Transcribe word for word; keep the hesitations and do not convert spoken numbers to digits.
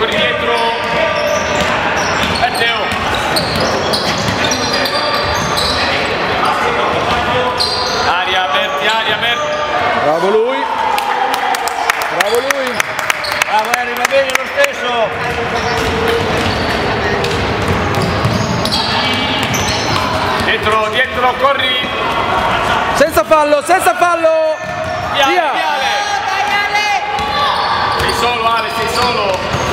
corri dietro. E Teo. Aria, Berti, aria, Berti. Bravo lui. Bravo lui. Bravo Henry, va bene lo stesso. Dietro, dietro, corri. Senza fallo, senza fallo. Viale, Via. Viale. Sei solo Ale, sei solo.